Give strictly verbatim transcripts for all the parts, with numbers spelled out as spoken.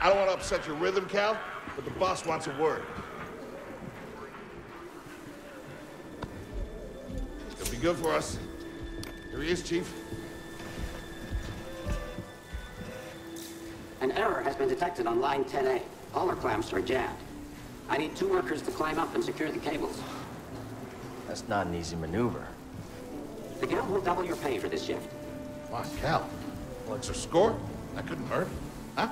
I don't want to upset your rhythm, Cal, but the boss wants a word. It'll be good for us. Here he is, Chief. An error has been detected on line ten A. All our clamps are jammed. I need two workers to climb up and secure the cables. That's not an easy maneuver. The guild will double your pay for this shift. Come on, Cal. What's your score? That couldn't hurt. Huh?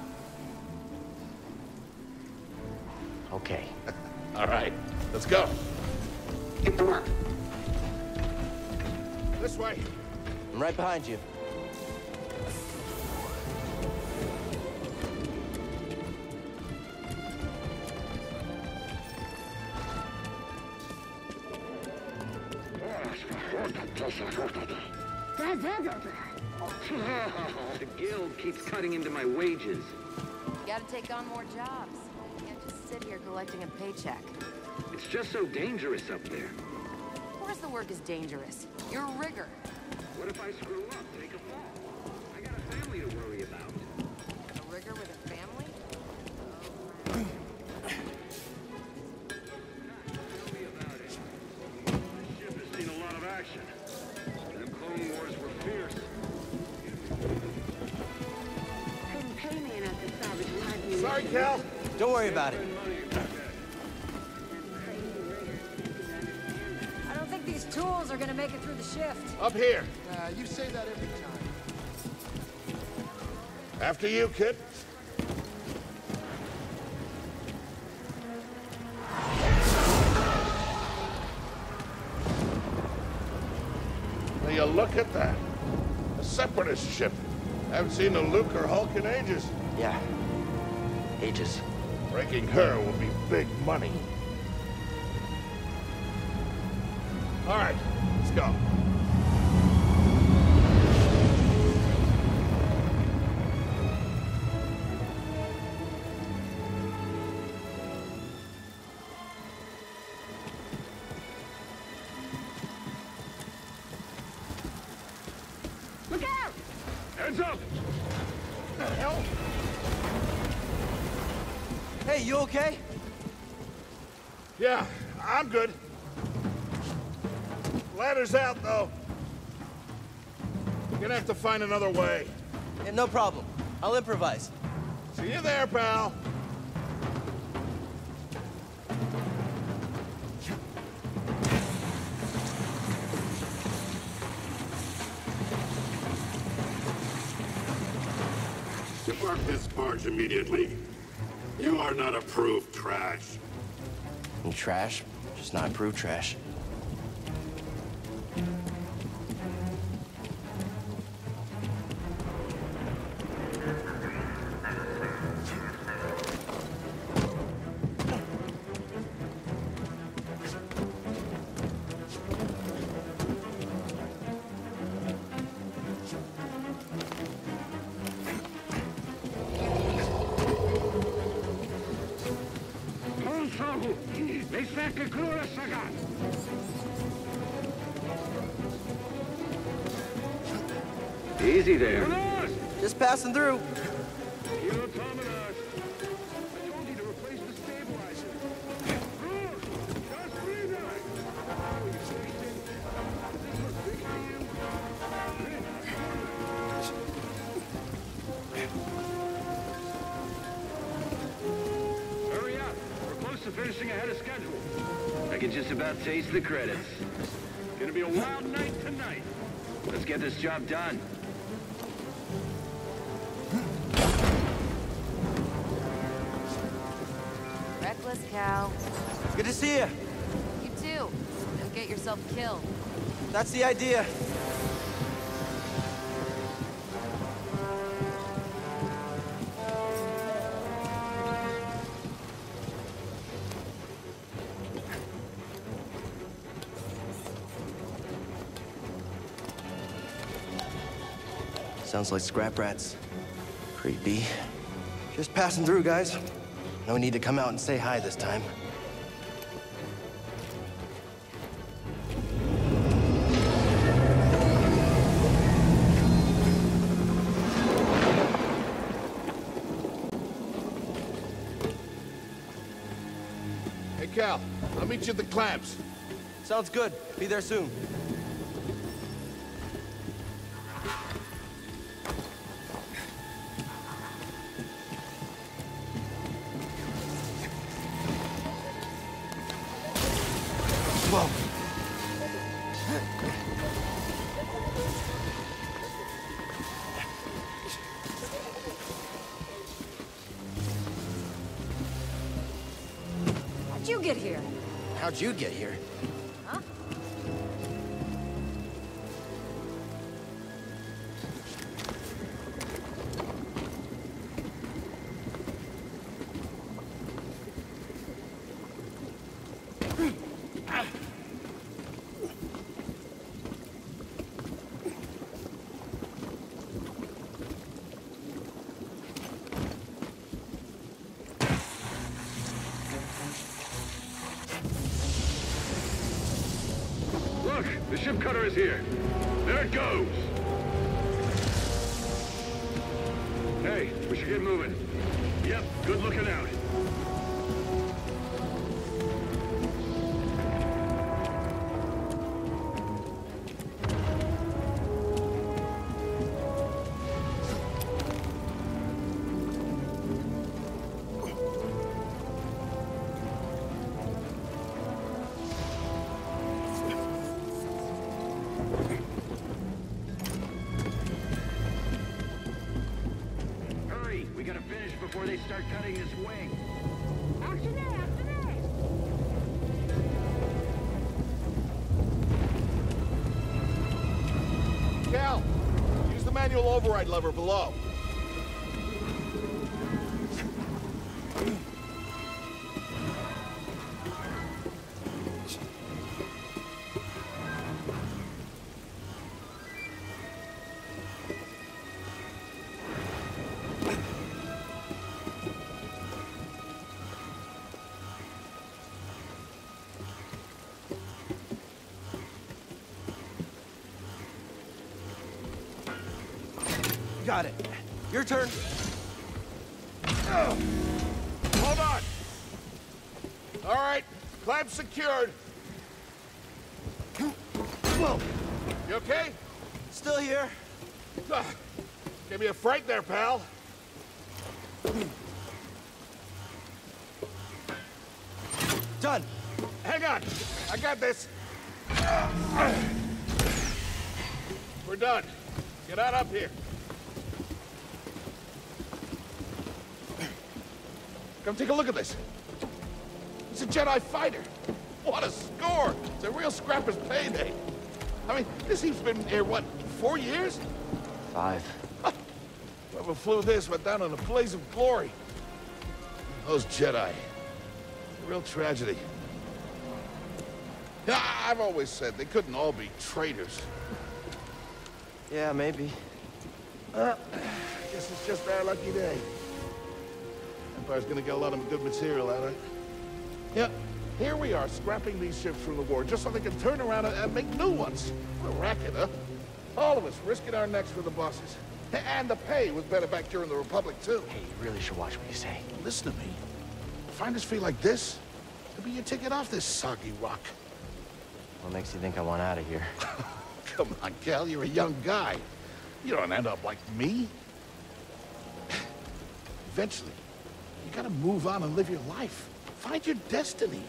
Okay. All right. Let's go. Get to work. This way. I'm right behind you. The guild keeps cutting into my wages. You gotta take on more jobs. You can't just sit here collecting a paycheck. It's just so dangerous up there. Of course the work is dangerous. You're a rigger. What if I screw up, take a fall? I got a family to worry about. A rigger with a family? Tell me about it. This ship has seen a lot of action. Them Clone Wars were fierce. Couldn't pay me enough to salvage live munitions. Sorry, Cal. Don't worry about it. I don't think these tools are gonna make it through the shift. Up here. Uh, you say that every time. After you, kid. Now you look at that. A separatist ship. I haven't seen a Luke or Hulk in ages. Yeah. Ages. Breaking her will be big money. All right, let's go. Look out! Heads up! What the hell? Hey, you okay? Yeah, I'm good. Ladder's out, though. You're gonna have to find another way. Yeah, no problem. I'll improvise. See you there, pal. Depart this barge immediately. You are not approved trash. And trash, just not approved trash. Easy there. Just passing through. Hurry up. We're close to finishing ahead of schedule. I can just about taste the credits. It's gonna be a wild night tonight. Let's get this job done. Reckless, Cal. Good to see you. You too. Don't get yourself killed. That's the idea. Sounds like scrap rats. Creepy. Just passing through, guys. No need to come out and say hi this time. Cal. I'll meet you at the clamps. Sounds good. Be there soon. Whoa. How'd you get here? How'd you get here? Huh? Look, the ship cutter is here. There it goes. Hey, we should get moving. Yep, good looking out. Hurry, we gotta finish before they start cutting this wing. After that, after that. Cal, use the manual override lever below. Got it. Your turn. Oh. Hold on. All right, clamp secured. Whoa. You okay? Still here. Ah, Give me a fright there, pal. Done. Hang on. I got this. We're done. Get out up here. Come take a look at this. It's a Jedi fighter. What a score! It's a real scrapper's payday. I mean, this thing's been here, what, four years? Five. Whoever flew this went down in a blaze of glory. Those Jedi. A real tragedy. Yeah, I've always said they couldn't all be traitors. Yeah, maybe. Uh, guess it's just our lucky day. Empire's gonna get a lot of good material out of it. Yeah, here we are, scrapping these ships from the war, just so they can turn around and, and make new ones. What a racket, huh? All of us risking our necks for the bosses. And the pay was better back during the Republic, too. Hey, you really should watch what you say. Listen to me. Find us feel like this, it'll be your ticket off this soggy rock. What makes you think I want out of here? Come on, Cal, you're a young guy. You don't end up like me. Eventually, you gotta move on and live your life. Find your destiny.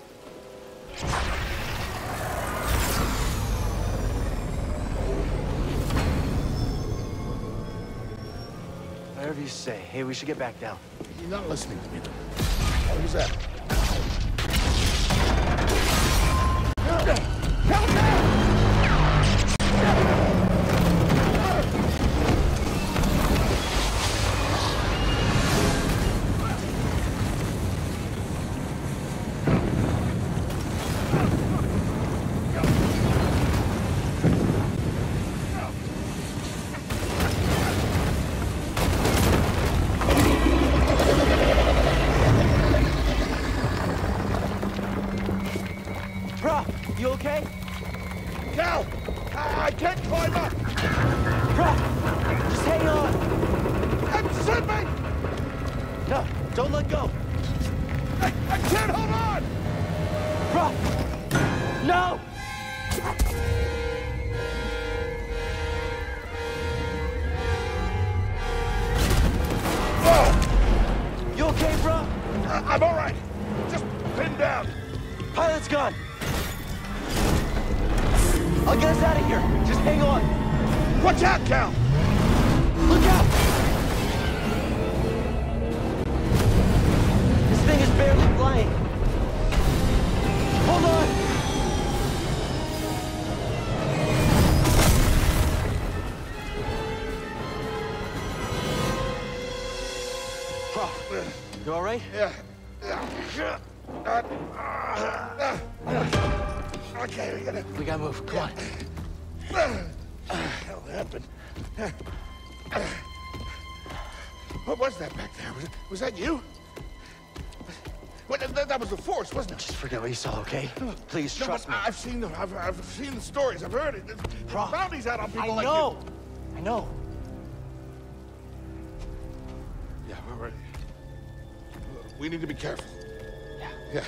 Whatever you say. Hey, we should get back down. You're not listening to me, though. Who's that? You okay? Cal! I, I can't climb up! Bro, just hang on! Send me! No, don't let go! I, I can't hold on! Prof! No! Whoa! You okay, bro? I I'm all right. Just pinned down. Pilot's gone. I'll get us out of here. Just hang on. Watch out, Cal! Look out! This thing is barely flying. Hold on! Prof, you all right? Yeah. Yeah. Uh, uh, uh, okay, we gotta... We gotta move. Come on. What the hell happened? What was that back there? Was, was that you? What, that, that was the Force, wasn't it? Just forget what you saw, okay? Please, No, trust but me. I've seen the I've, I've seen the stories. I've heard it. There's Prof, bounties out on people I like know. I know. you. Yeah, we're ready. We need to be careful. Yeah. Yeah.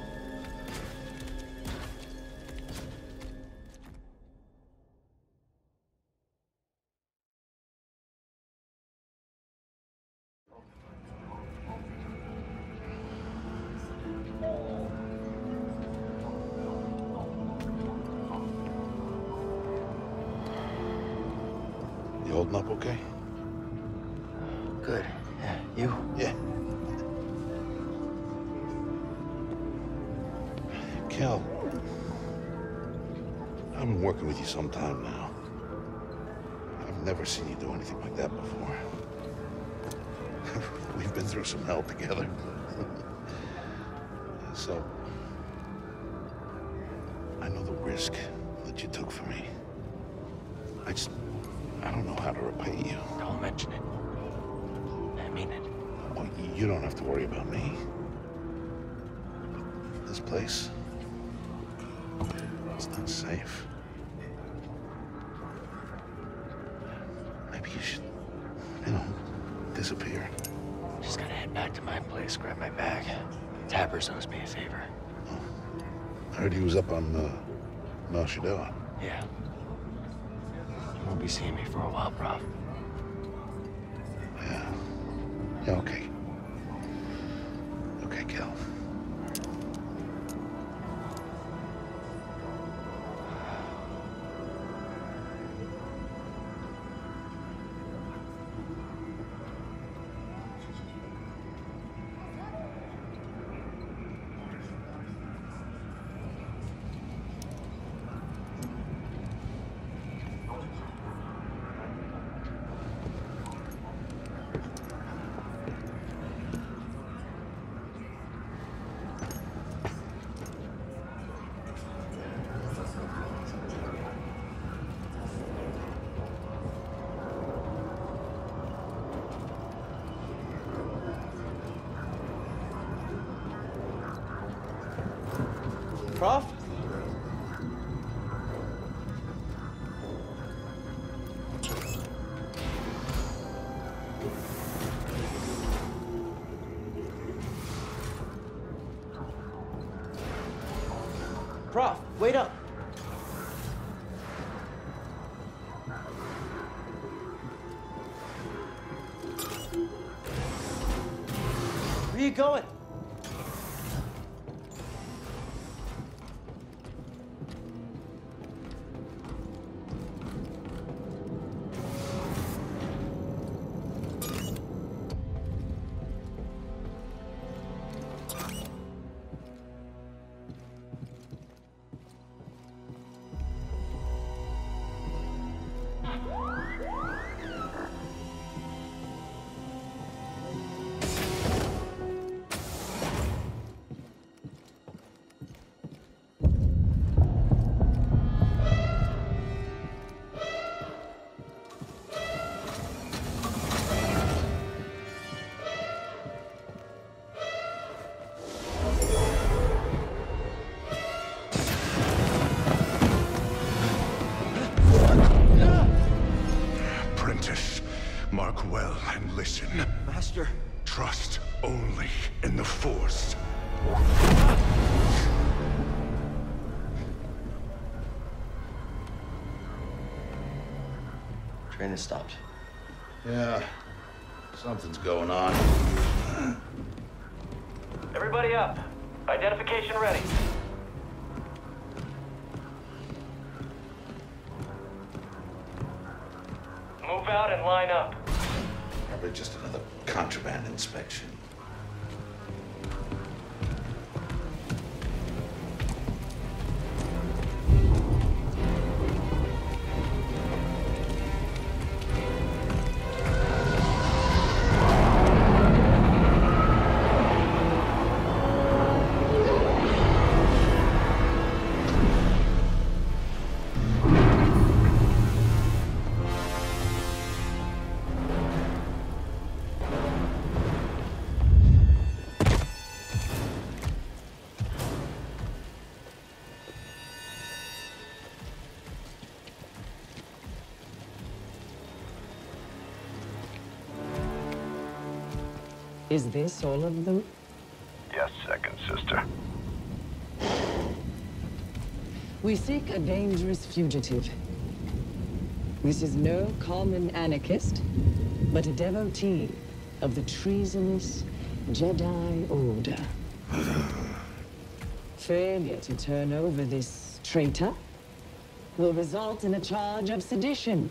You holding up okay? Good. Yeah, you? Yeah. Cal, I've been working with you some time now. I've never seen you do anything like that before. We've been through some hell together. So, I know the risk that you took for me. I just, I don't know how to repay you. Don't mention it. I mean it. Well, you don't have to worry about me. This place, it's not safe. Maybe you should, you know, disappear. Just gotta head back to my place, grab my bag. Tappers owes me a favor. Oh. I heard he was up on, uh, Mount Shadowah. Yeah. You won't be seeing me for a while, Prof. Yeah. Yeah, okay. Okay, Cal. Prof? Prof, wait up. Where are you going? Mark well and listen. Master. Trust only in the Force. Train has stopped. Yeah, something's going on. Everybody up. Identification ready. Move out and line up. Probably just another contraband inspection. Is this all of them? Yes, second sister. We seek a dangerous fugitive. This is no common anarchist, but a devotee of the treasonous Jedi Order. Failure to turn over this traitor will result in a charge of sedition.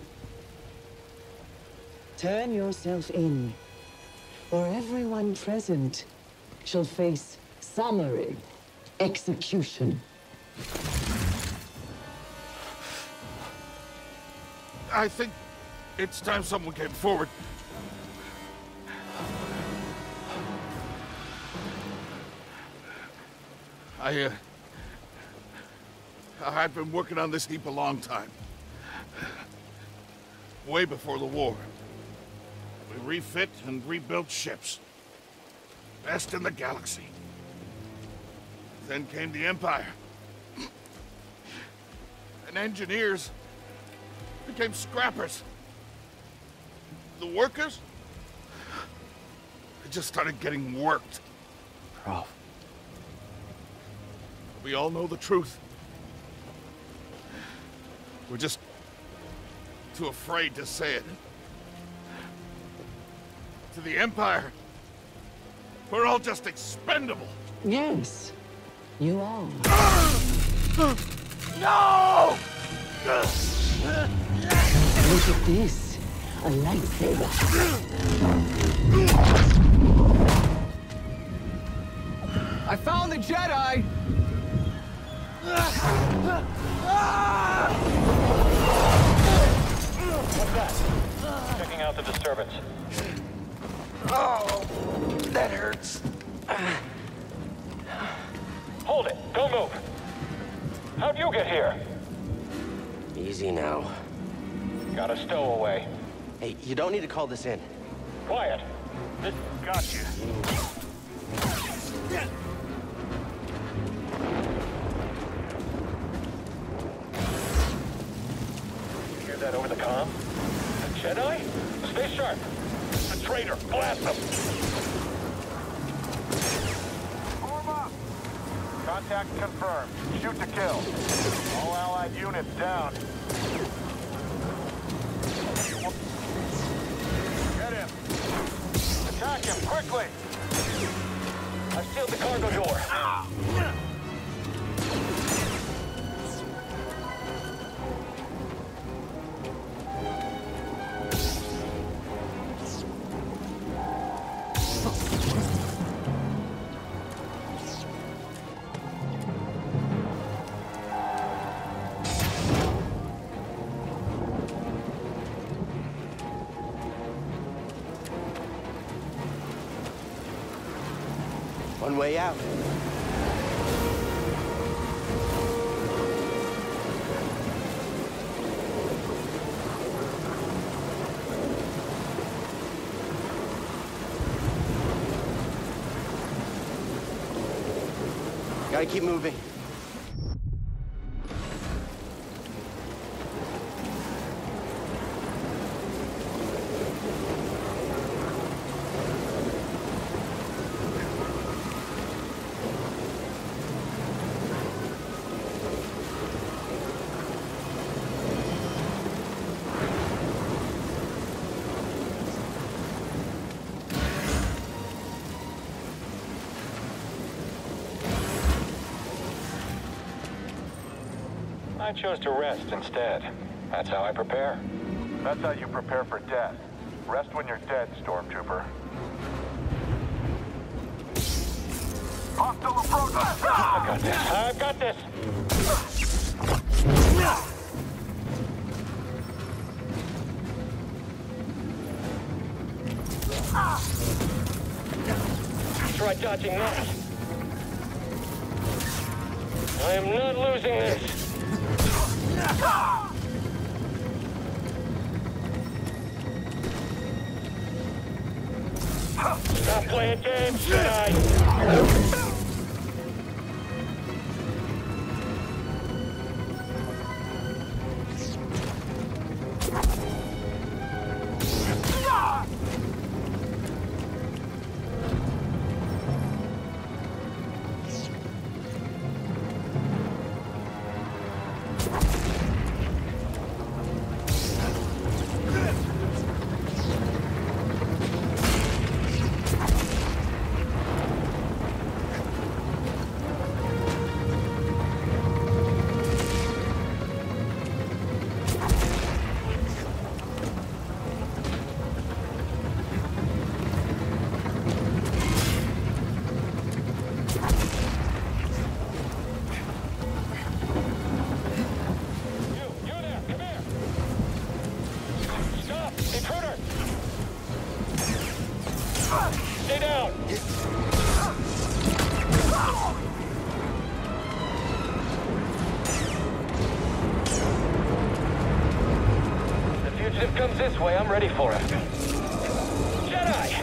Turn yourself in, or everyone present shall face summary execution. I think it's time someone came forward. I, uh... I've been working on this heap a long time. Way before the war. We refit and rebuilt ships. Best in the galaxy. Then came the Empire. And engineers became scrappers. The workers, they just started getting worked. Prof. We all know the truth. We're just too afraid to say it. To the Empire, we're all just expendable. Yes, you are. No! Look at this, a lightsaber. I found the Jedi! What's that? Checking out the disturbance. Oh, that hurts. Hold it. Don't move. How'd you get here? Easy now. Got a stowaway. Hey, you don't need to call this in. Quiet. This got you. Hear that over the comm? A Jedi? Stay sharp. A traitor. Blast him. Form up. Contact confirmed. Shoot to kill. All allied units down. Get him. Attack him, quickly! I've sealed the cargo door. One way out. Gotta keep moving. I chose to rest instead. That's how I prepare. That's how you prepare for death. Rest when you're dead, Stormtrooper. Hostile approach! I got this. I've got this. Try dodging that. I am not losing this. Stop playing games, Jedi! Stay down! The fugitive comes this way, I'm ready for it. Jedi!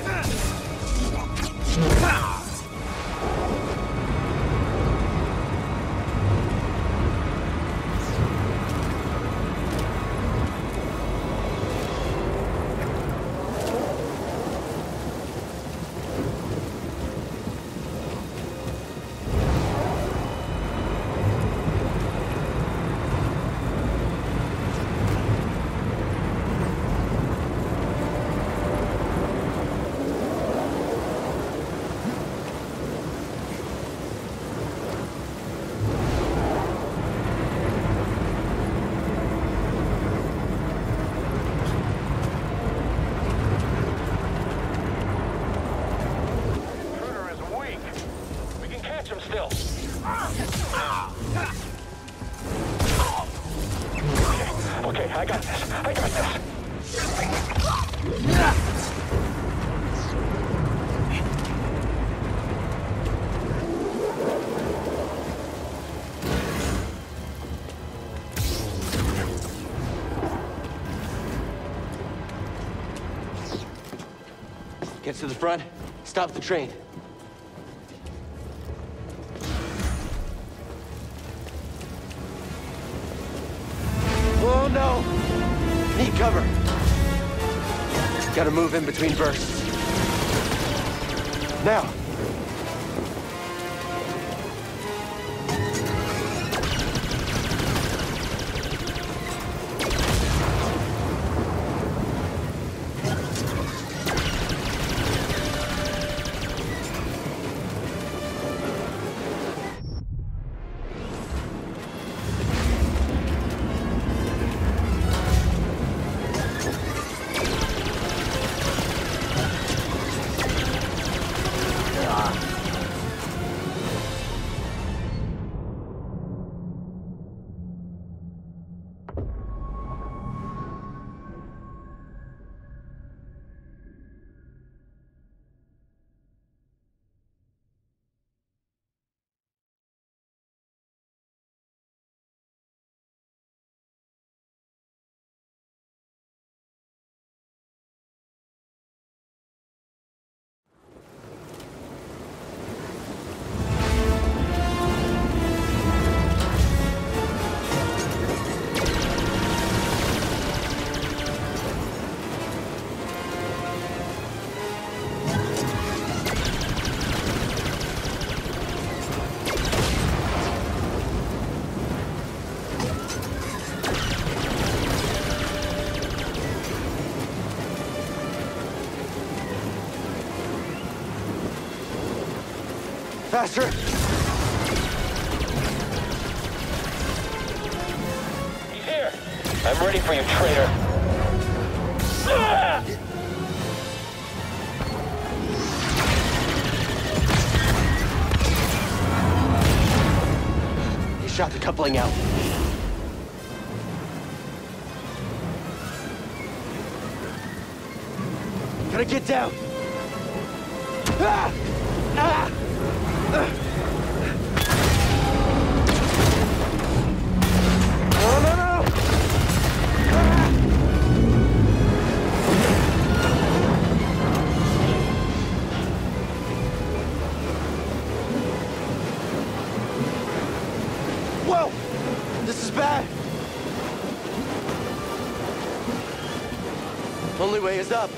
Still. Okay, I got this. I got this. Get to the front, stop the train. Oh no! Need cover. Gotta move in between bursts. Now! Faster! I'm ready for you, traitor. Ah! He shot the coupling out. Gotta get down. Ah! Ah! Ah! No, no, no! Ah! Whoa! This is bad. Only way is up.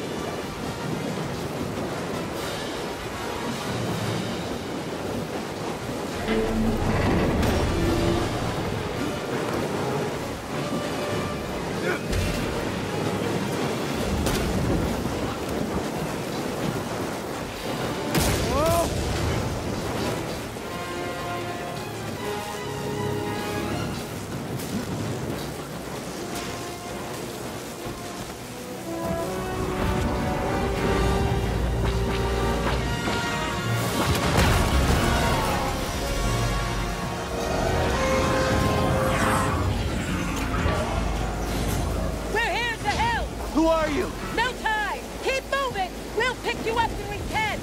Who are you? No time! Keep moving! We'll pick you up when we can!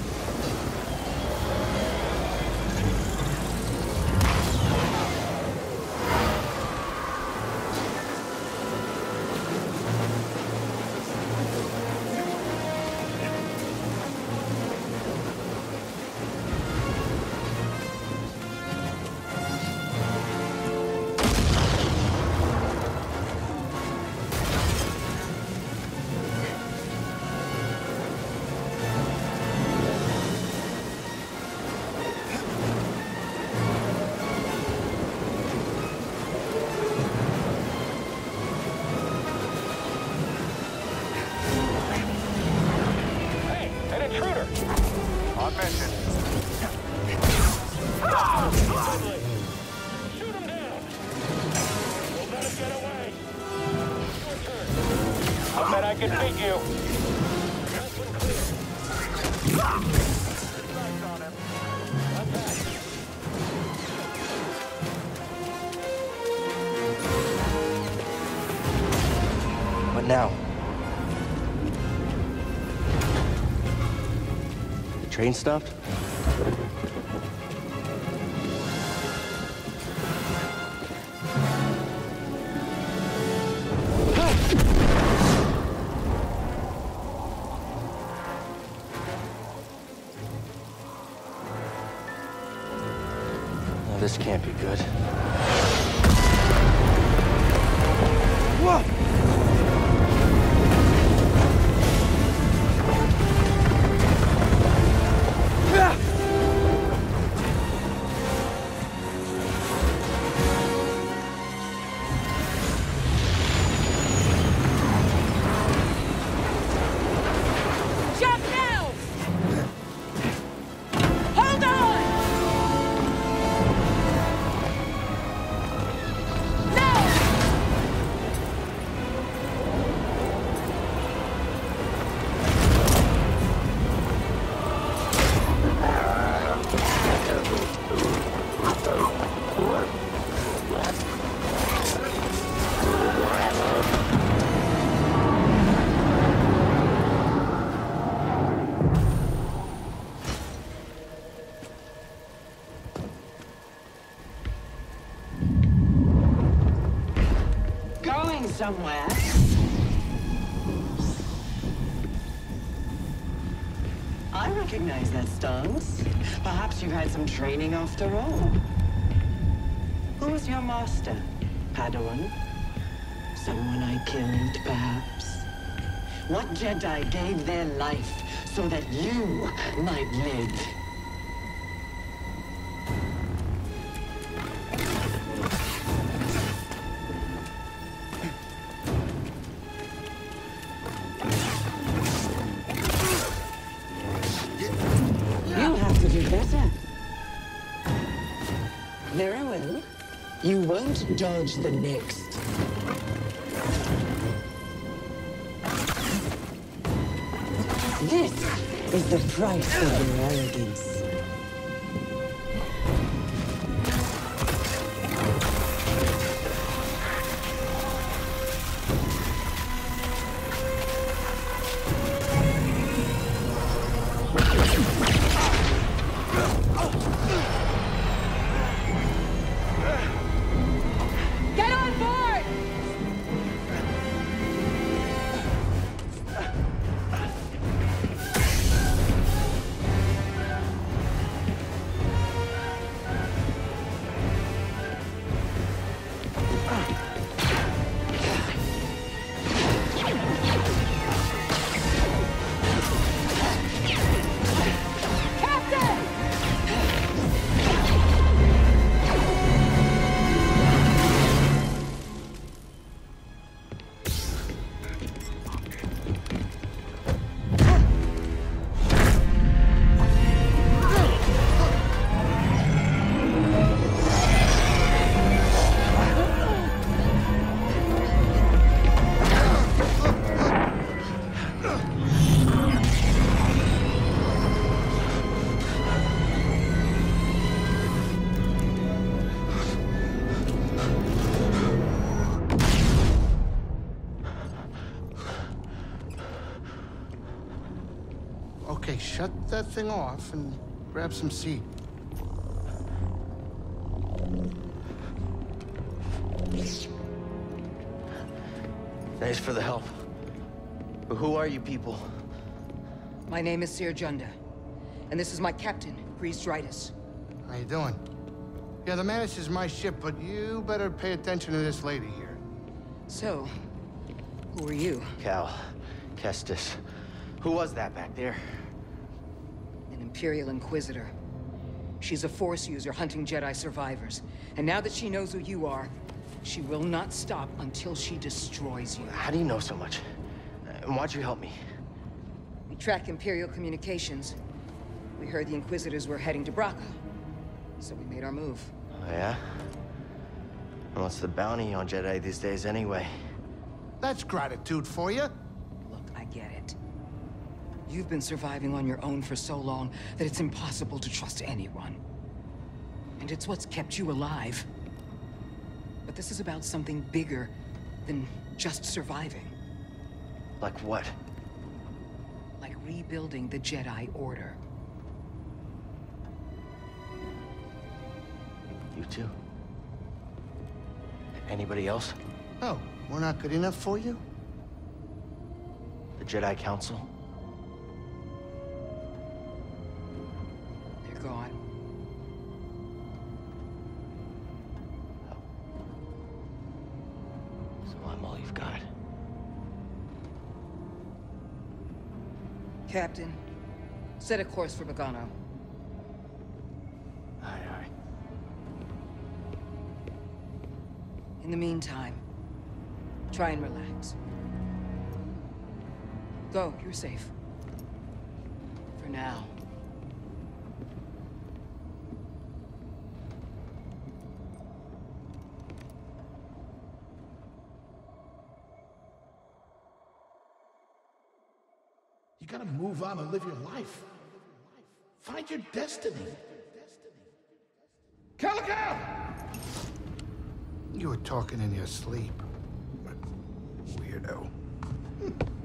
On mission. Shoot him down. We'll let him get away. Your turn. I bet I can beat you. That's one clear. Strikes on him. Attack. What now? Train stopped? Oh, this can't be good. Whoa! Somewhere. I recognize that stance. Perhaps you've had some training after all. Who was your master? Padawan? Someone I killed, perhaps? What Jedi gave their life so that you might live? Very well. You won't dodge the next. This is the price of their arrogance. Get on board! Okay, shut that thing off and grab some seat. Thanks for the help. But who are you people? My name is Seer Junda, and this is my captain, Priest Dridus. How you doing? Yeah, the Mantis is my ship, but you better pay attention to this lady here. So, who are you? Cal Kestis. Who was that back there? An Imperial Inquisitor. She's a Force user hunting Jedi survivors. And now that she knows who you are, she will not stop until she destroys you. How do you know so much? And why'd you help me? We track Imperial communications. We heard the Inquisitors were heading to Braca, so we made our move. Oh, yeah? And what's the bounty on Jedi these days anyway? That's gratitude for you. Look, I get it. You've been surviving on your own for so long that it's impossible to trust anyone. And it's what's kept you alive. But this is about something bigger than just surviving. Like what? Like rebuilding the Jedi Order. You too? Anybody else? Oh, we're not good enough for you? The Jedi Council? They're gone. Oh. So I'm all you've got. Captain, set a course for Bogano. Aye, aye. In the meantime, try and relax. Go, you're safe. For now. You gotta move on and live your life. Find your destiny. Calico! You were talking in your sleep. Weirdo.